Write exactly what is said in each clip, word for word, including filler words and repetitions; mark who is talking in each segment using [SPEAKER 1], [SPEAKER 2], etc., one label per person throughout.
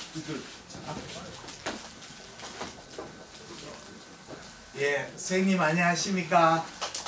[SPEAKER 1] 예, 선생님 안녕하십니까?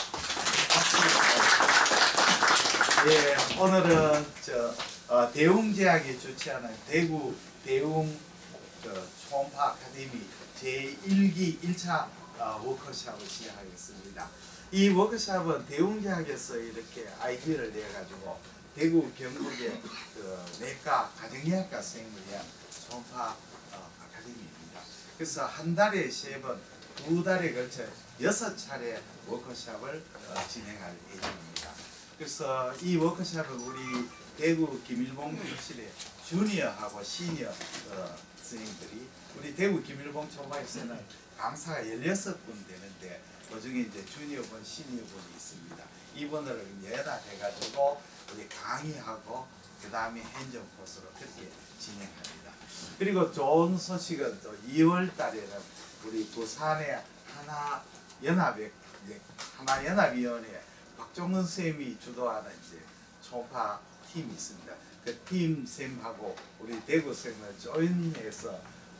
[SPEAKER 1] 예, 오늘은 저 어, 대웅제약이 주최하는 대구 대웅 저, 초음파 아카데미 제일 기 일 차 어, 워크숍을 시작하겠습니다. 이 워크숍은 대웅제약에서 이렇게 아이디어를 내가지고 대구 경북의 그 내과 가정의학과 선생님을 위한 초음파 어, 아카데미입니다. 그래서 한 달에 세 번, 두 달에 걸쳐 여섯 차례 워크숍을 어, 진행할 예정입니다. 그래서 이 워크숍은 우리 대구 김일봉 교실의 주니어하고 시니어 어, 선생님들이 우리 대구 김일봉 초음파에서는 강사가 열여섯 분 되는데 그중에 이제 주니어분, 시니어분이 있습니다. 이분을 연합해가지고 우리 강의하고 그 다음에 행정 코스로 그렇게 진행합니다. 그리고 좋은 소식은 또 이월 달에는 우리 부산의 하나 연합회, 하나 연합위원회 박종근 선생님이 주도하는 이제 초음파 팀이 있습니다. 그 팀 쌤하고 우리 대구 쌤을 조인해서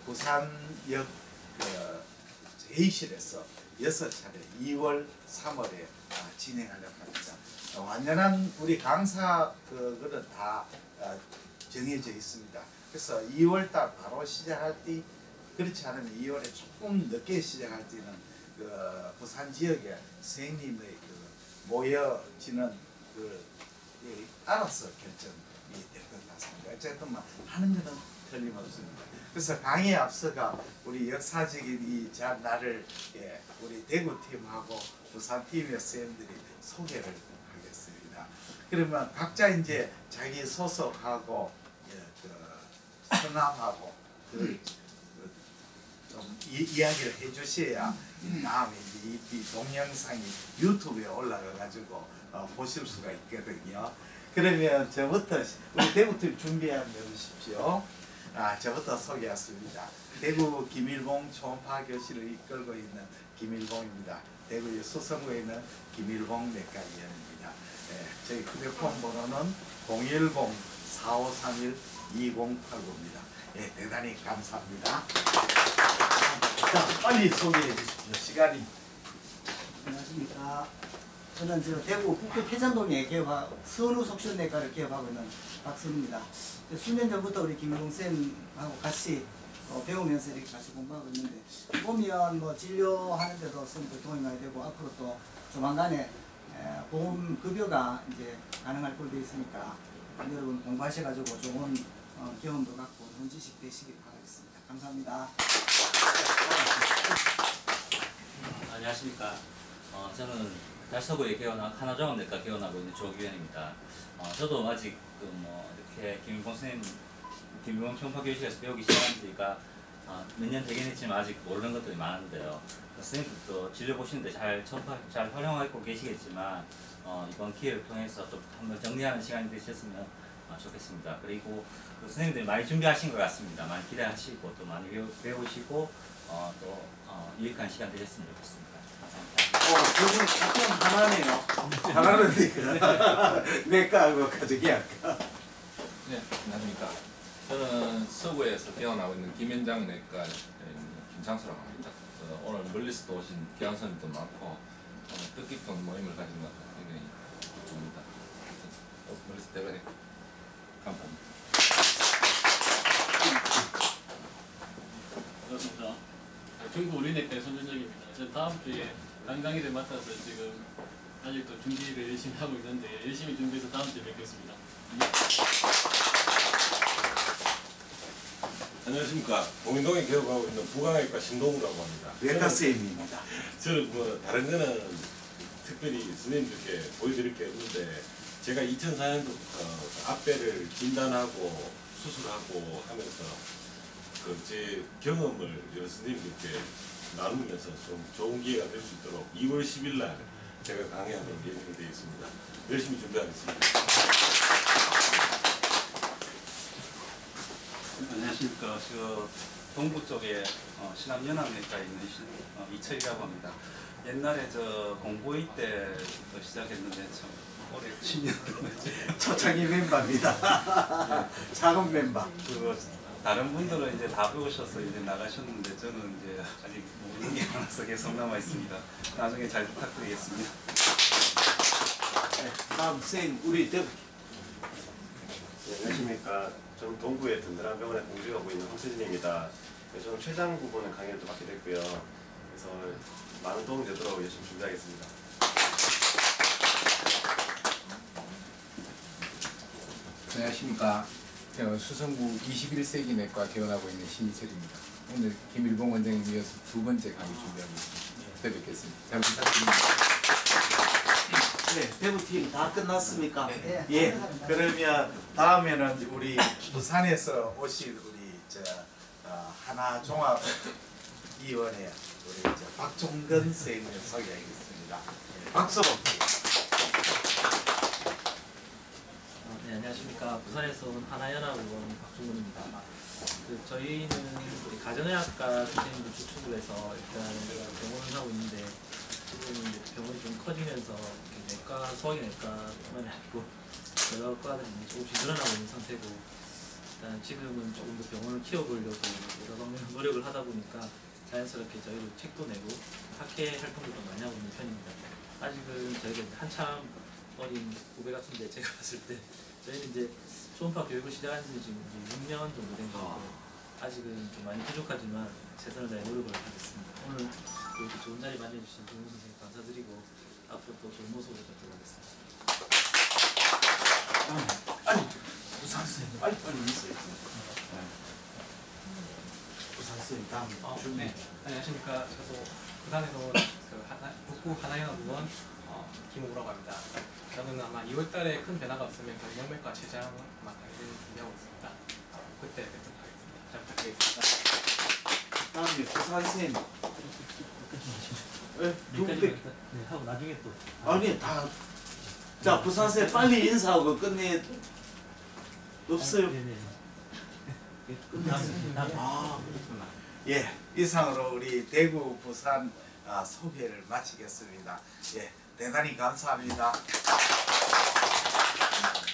[SPEAKER 1] 부산역 그 회의실에서 여섯 차례 이월, 삼월에 진행하려고 합니다. 완전한 우리 강사 그거는 다 정해져 있습니다. 그래서 이월 달 바로 시작할 때, 그렇지 않으면 이월에 조금 늦게 시작할 때는 그 부산 지역의 선생님의 그 모여지는 그 따라서 결정이 될 것 같습니다. 어쨌든 뭐 하는 것은 틀림없습니다. 그래서 강의에 앞서가 우리 역사적인 이 나를 예, 우리 대구 팀하고 부산 팀의 선생님들이 소개를 하겠습니다. 그러면 각자 이제 자기 소속하고 예, 그 성함하고 그, 그 좀 이야기를 해주셔야 다음에 이, 이 동영상이 유튜브에 올라가 가지고 어, 보실 수가 있거든요. 그러면 저부터 우리 대구팀 준비 한번 해주십시오. 아, 저부터 소개했습니다. 대구 김일봉 초음파 교실을 이끌고 있는 김일봉입니다. 대구 수성구에 있는 김일봉 내과위원입니다. 예, 저희 휴대폰 번호는 공일공 사오삼일 이공팔구입니다. 예, 대단히 감사합니다. 자, 빨리 소개해 주십시오. 시간이.
[SPEAKER 2] 안녕하십니까. 저는 저 대구 북구 태전동에 개업하 선우 속시내과를 개업하고 있는 박선우입니다. 수년 전부터 우리 김일봉 쌤하고 같이 어, 배우면서 이렇게 같이 공부하고 있는데 보면 뭐 진료하는데도 쌤도 도움이 많이 되고 앞으로 또 조만간에 에, 보험 급여가 이제 가능할 걸로 되어 있으니까 여러분 공부하셔가지고 좋은 어, 경험도 갖고 좋은 지식 되시길 바라겠습니다. 감사합니다.
[SPEAKER 3] 안녕하십니까. 어, 저는 달서구에 개원한 하나종합내과 개원하고 있는 조기현입니다. 어, 저도 아직 그 뭐 이렇게 김일봉 선생님, 김일봉 초음파 교실에서 배우기 시작한 지가 어, 몇 년 되긴 했지만 아직 모르는 것들이 많은데요. 선생님들도 진료 보시는데 잘 초음파 잘 활용하고 계시겠지만 어, 이번 기회를 통해서 좀 한번 정리하는 시간이 되셨으면 어, 좋겠습니다. 그리고 그 선생님들이 많이 준비하신 것 같습니다. 많이 기대하시고 또 많이 배우, 배우시고 어, 또 어, 유익한 시간 되셨으면 좋겠습니다.
[SPEAKER 1] 어, 그분 답변 하나네요. 하나는 내과하고 가정의학과.
[SPEAKER 4] 네, 안녕하십니까. 저는 서구에서 태어나고 있는 김현장 내과 김창수라고 합니다. 오늘 멀리서도 오신 귀한 손님도 많고 뜻깊은 모임을 가진 것 같아서 굉장히 기쁩니다. 멀리서 대단히 감사합니다.
[SPEAKER 5] 반갑습니다. 중국 우리내과의 손준혁입니다. 저 다음 주에 강당일을 맡아서 지금 아직도 준비를 열심히 하고 있는데 열심히 준비해서 다음 주에 뵙겠습니다.
[SPEAKER 6] 안녕하십니까. 공인동에 개업하고 있는 부강외과 신동우라고 합니다.
[SPEAKER 1] 내과 선생님입니다.
[SPEAKER 6] 저는 뭐 다른 거는 특별히 선생님들께 보여드릴 게 없는데 제가 이천사 년도부터 앞배를 진단하고 수술하고 하면서 그 제 경험을 여러 선생님들께 나누면서 좀 좋은 기회가 될 수 있도록 이월 십일 날 제가 강의하도록 예정이 되어 있습니다. 열심히 준비하겠습니다.
[SPEAKER 7] 안녕하십니까. 저 동부 쪽에 어, 신암연합내과에 있는 시, 어, 이철이라고 합니다. 옛날에 저 공보이 때 시작했는데 참 올해 십 년 동안
[SPEAKER 1] 초창기 멤버입니다. 작은 멤버.
[SPEAKER 7] 그 다른 분들은 이제 다 배우셔서 이제 나가셨는데 저는 이제 아직 모르는 게 많아서 계속 남아 있습니다. 나중에 잘 부탁드리겠습니다.
[SPEAKER 1] 네, 다음 쌤 우리 대
[SPEAKER 8] 네, 안녕하십니까. 저는 동구의 든든한 병원에 공직하고 있는 황세진입니다. 네, 저는 췌장 부분을 강의를 또 받게 됐고요. 그래서 많은 도움이 되도록 열심히 준비하겠습니다.
[SPEAKER 9] 안녕하십니까. 어, 수성구 이십일 세기 내과 개원하고 있는 신희철입니다. 오늘 김일봉 원장님 이어서 두 번째 강의 준비하고 있습니다. 네, 뵙겠습니다. 잘 부탁드립니다.
[SPEAKER 1] 네, 대구팀 다 끝났습니까?
[SPEAKER 2] 네.
[SPEAKER 1] 예. 그러면 다음에는 우리 부산에서 오신 우리 저 어, 하나 종합 위원회 우리 저 박종근 선생님을 소개하겠습니다. 박수로.
[SPEAKER 10] 어, 네, 안녕하십니까. 부산에서 온 하나연합의원 박종근입니다. 그 저희는 우리 가정의학과 선생님들 주축을 해서 일단 병원을 하고 있는데 지금 이제 병원이 좀 커지면서 이렇게 내과, 소화기내과뿐만이 아니고 여러 과들이 조금씩 늘어나고 있는 상태고 일단 지금은 조금 더 병원을 키워보려고 여러 방면 노력을 하다 보니까 자연스럽게 저희도 책도 내고 학회 활동도 좀 많이 하고 있는 편입니다. 아직은 저희가 이제 한참 어린 후배 같은데 제가 봤을 때 저희는 이제 초음파 교육을 시작한 지 지금 이제 육 년 정도 된 거고 아직은 좀 많이 부족하지만 최선을 다해 노력을 하겠습니다. 오늘 이렇게 좋은 자리 마련해주신 김웅 선생님 감사드리고 앞으로 또 좋은 모습으로 뵙도록 하겠습니다.
[SPEAKER 1] 아니 부산 선생님 빨리 빨리 있어요. 부산 선생님 다음
[SPEAKER 11] 어,
[SPEAKER 1] 중.
[SPEAKER 11] 네, 안녕하십니까. 저도 부산에서 그 하나, 북구 하나연합의원 어, 김우라고 합니다. 저는 아마 이월 달에 큰 변화가 없으면 경영외과 최장 아마 강의를 준비하고 있습니다. 어, 그때 뵙도록 하겠습니다. 잘 부탁드리겠습니다.
[SPEAKER 1] 다음에 부산 선생님. 예, 두
[SPEAKER 10] 여기까지
[SPEAKER 1] 분.
[SPEAKER 10] 네, 하고 나중에 또
[SPEAKER 1] 아니 다. 자 부산 선생님 빨리 인사하고 끝내. 없어요.
[SPEAKER 10] 네네. 끝났습니다.
[SPEAKER 1] 아, 예, 이상으로 우리 대구, 부산 아, 소개를 마치겠습니다. 예, 대단히 감사합니다.